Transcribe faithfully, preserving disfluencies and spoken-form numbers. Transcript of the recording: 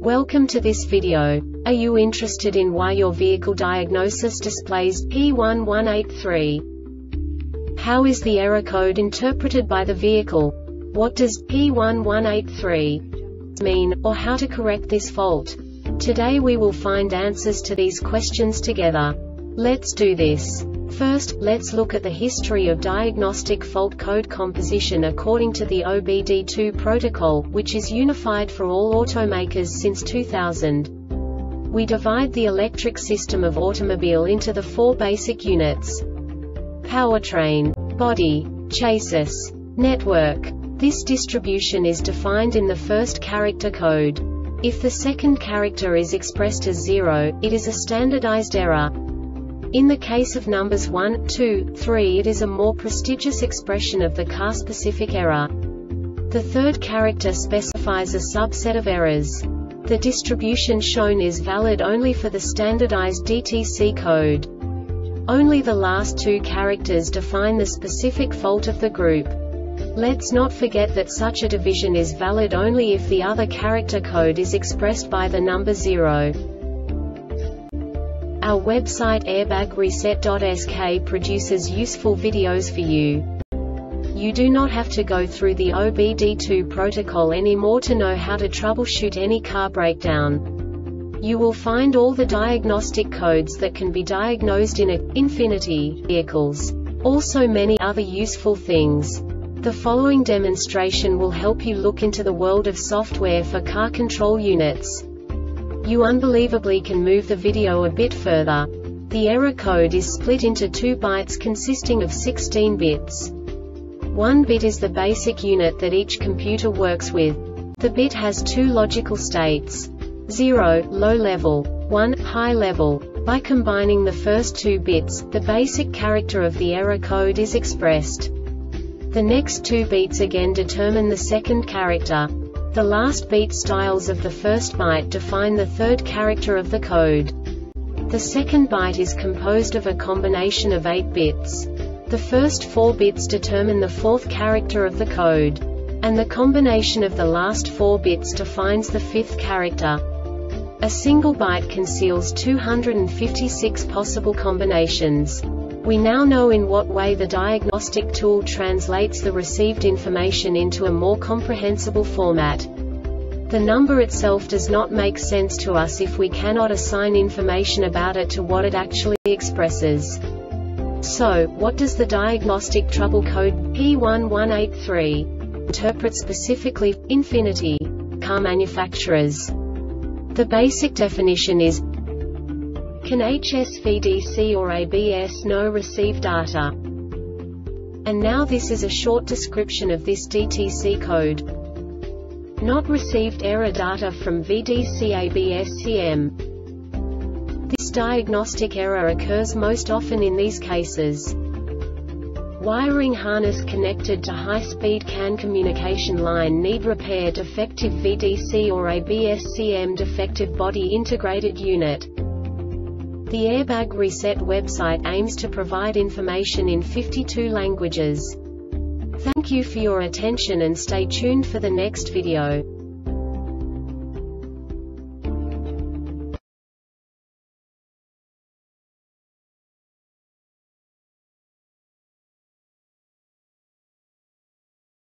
Welcome to this video. Are you interested in why your vehicle diagnosis displays P one one eight three? How is the error code interpreted by the vehicle? What does P one one eight three mean, or how to correct this fault? Today we will find answers to these questions together. Let's do this. First, let's look at the history of diagnostic fault code composition according to the O B D two protocol, which is unified for all automakers since two thousand. We divide the electric system of automobile into the four basic units: powertrain, body, chassis, network. This distribution is defined in the first character code. If the second character is expressed as zero, it is a standardized error. In the case of numbers one, two, three, it is a more prestigious expression of the car-specific error. The third character specifies a subset of errors. The distribution shown is valid only for the standardized D T C code. Only the last two characters define the specific fault of the group. Let's not forget that such a division is valid only if the other character code is expressed by the number zero. Our website airbag reset dot S K produces useful videos for you. You do not have to go through the O B D two protocol anymore to know how to troubleshoot any car breakdown. You will find all the diagnostic codes that can be diagnosed in a Infiniti vehicles. Also many other useful things. The following demonstration will help you look into the world of software for car control units. You unbelievably can move the video a bit further. The error code is split into two bytes consisting of sixteen bits. One bit is the basic unit that each computer works with. The bit has two logical states: zero, low level, one, high level. By combining the first two bits, the basic character of the error code is expressed. The next two beats again determine the second character. The last beat styles of the first byte define the third character of the code. The second byte is composed of a combination of eight bits. The first four bits determine the fourth character of the code. And the combination of the last four bits defines the fifth character. A single byte conceals two hundred fifty-six possible combinations. We now know in what way the diagnostic tool translates the received information into a more comprehensible format. The number itself does not make sense to us if we cannot assign information about it to what it actually expresses. So, what does the diagnostic trouble code P one one eight three interpret specifically for Infiniti car manufacturers? The basic definition is: can H S V D C or A B S know receive data? And now this is a short description of this D T C code. Not received error data from V D C A B S C M. This diagnostic error occurs most often in these cases: wiring harness connected to high-speed C A N communication line need repair, defective V D C or A B S C M, defective body integrated unit. The Airbag Reset website aims to provide information in fifty-two languages. Thank you for your attention and stay tuned for the next video.